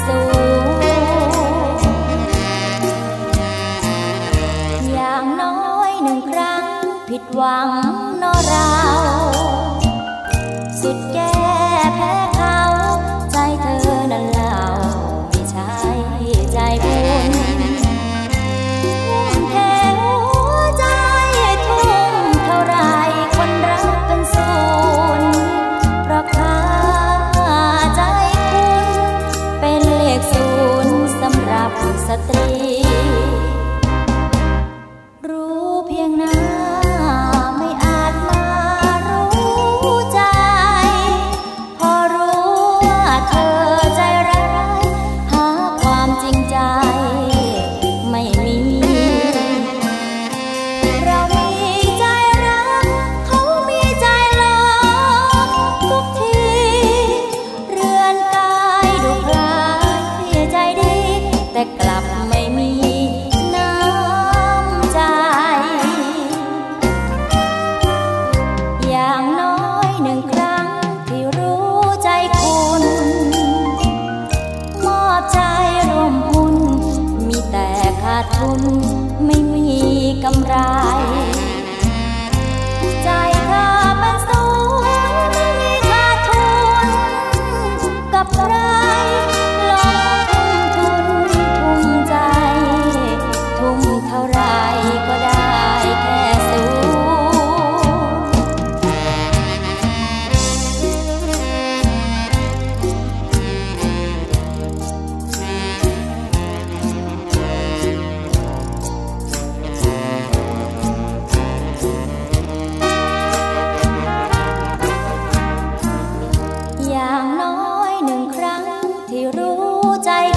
สูงอย่างน้อยหนึ่งครั้งผิดหวังนอเราสุดแก้แพ้เขาใจเธอนั้นเล่าไม่ใช่ใจบุญทุ่มเทหัวใจทุ่มเท่าไรคนรักเป็นศูนย์เพราะค่าใจคุณเป็นเลขศูนย์สำหรับสตรีรู้เพียงหน้าไม่อาจมารู้ใจพอรู้ว่าเธอใจร้ายหาความจริงใจไม่มีเรามีใจรักเขามีใจหลอกทุกทีเรือนกายดูคล้ายใจดีแต่กลับไม่มีน้ำใจอย่างน้อยหนึ่งครั้งที่รู้ใจคุณมอบใจร่วมบุญมีแต่ขาดทุนไม่มีกำไรใจเธอเป็นศูนย์ไม่มีขาดทุนกับใครลงทุ่มทุ่มใจทุ่มเท่าไรก็ได้แค่สูอย่างน้อยหนึ่งครั้งที่รู้ใจ